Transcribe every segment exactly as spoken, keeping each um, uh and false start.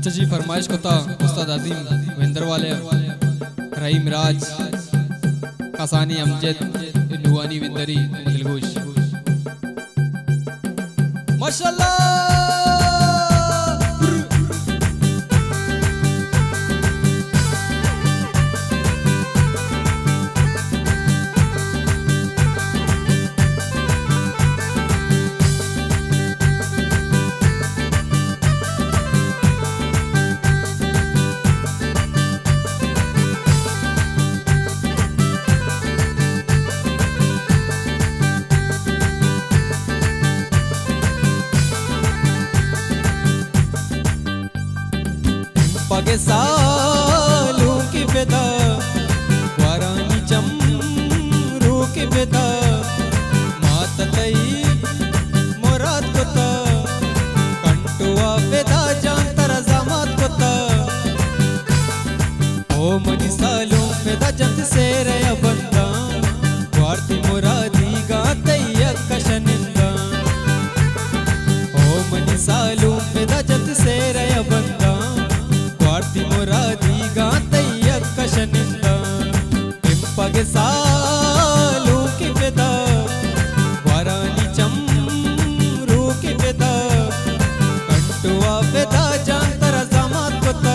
अच्छा जी फरमाइश को था उस्ताद आदिम विंदर वाले रहीम राज कासानी अमजद नुवानी विंदरी दिलगोश माशाल्लाह। पगे सालू की बेदा वारानी चम रू की बेदा मात तई मोरात कोता कंटुआ बेदा जान तरा जामात कोता ओ मनी सालू बेदा जंत से रया बंदा वार्ती मुरादी गातई अकशनिंदा ओ मनी सालू बेदा जंत से रया बंदा वार्ती मुरादी गातई अकशनिंदा इंपगे सालू की बेदा वारानी चमरू की बेदा कंटुआ बेदा जान तरा जामात कोता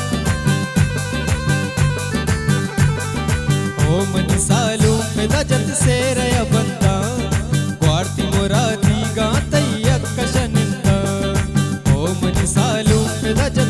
ओ मनी सालू बेदा जत से रया बंदा वार्ती मुरादी गातई अकशनिंदा ओ मनी सालू बेदा